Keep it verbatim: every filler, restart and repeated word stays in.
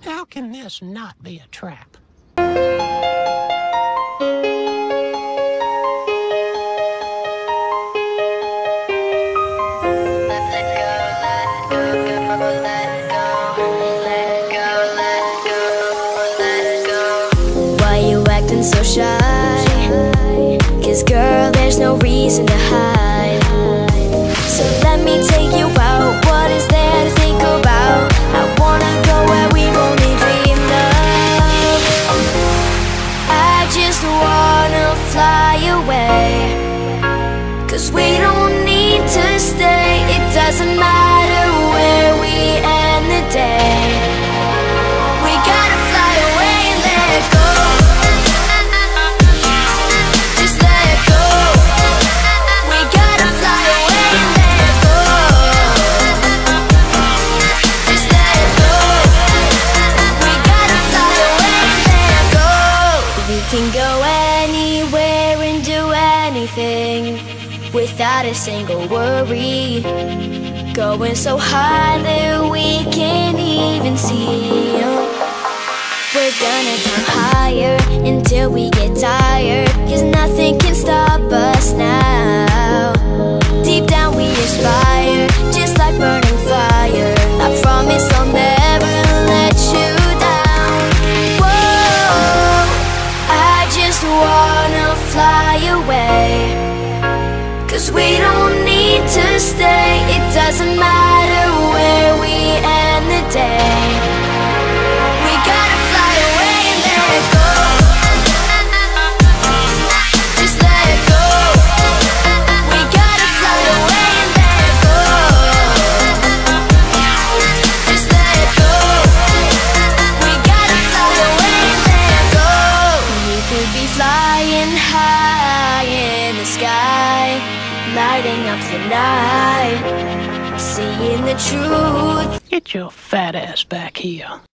How can this not be a trap? Why you acting so shy? 'Cause girl, there's no reason to hide. So let me take you out. What is there to think about? I wanna go where we've only dreamed of. I just wanna fly away, 'cause we don't need to stay. It doesn't matter where we end the day. We gotta fly away and let go. Just let go. We gotta fly away and let go. Just let go. We gotta fly away and let go. We can go anywhere and do anything without a single worry. Going so high that we can't even see. We're gonna climb higher until we get tired, 'cause nothing can stop us now. Deep down we aspire, just like burning fire. I promise I'll never let you down. Whoa, I just wanna fly away, 'cause we don't need to stay. It doesn't matter where we end the day. We gotta fly away and let go. Just let go. We gotta fly away and let go. Just let go. We gotta fly away and let go. We could be flying high in the sky, lighting up the night, seeing the truth. Get your fat ass back here.